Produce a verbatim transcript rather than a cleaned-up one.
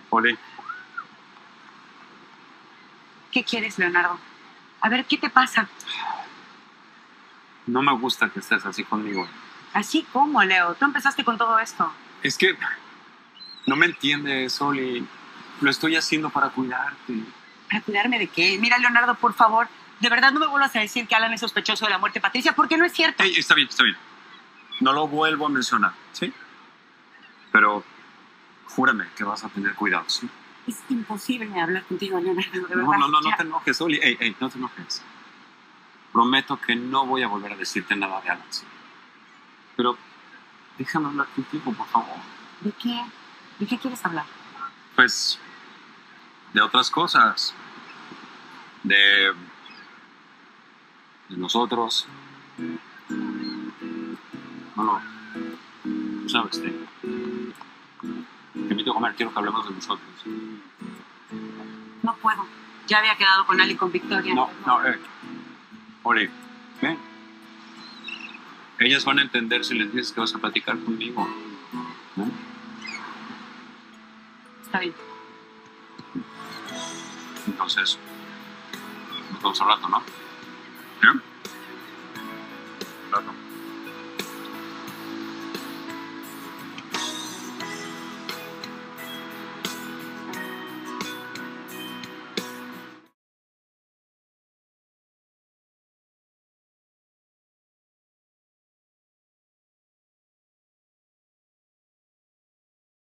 Oli, ¿Qué quieres, Leonardo? A ver, ¿qué te pasa? no me gusta que estés así conmigo. ¿Así cómo, Leo? Tú empezaste con todo esto. Es que no me entiendes, Oli. Lo estoy haciendo para cuidarte. ¿Para cuidarme de qué? Mira, Leonardo, por favor, de verdad no me vuelvas a decir que Alan es sospechoso de la muerte de Patricia, porque no es cierto. Ey, está bien, está bien. No lo vuelvo a mencionar, ¿sí? Pero júrame que vas a tener cuidado, ¿sí? Es imposible hablar contigo, Leonardo, de verdad. No, no, no, no Ya. te enojes, Oli. Ey, ey, no te enojes. Prometo que no voy a volver a decirte nada de Alan, ¿sí? Pero déjame hablar contigo, por favor. ¿De qué? ¿De qué quieres hablar? Pues, de otras cosas. De... de nosotros. No, no. Tú sabes, te... te invito a comer, quiero que hablemos de nosotros. No puedo. Ya había quedado con Ali y con Victoria. No, no, eh. Oli, ven. Ellas van a entender si les dices que vas a platicar conmigo. ¿No? Está bien. Entonces, nos vemos al rato, ¿no? ¿Sí? Al rato.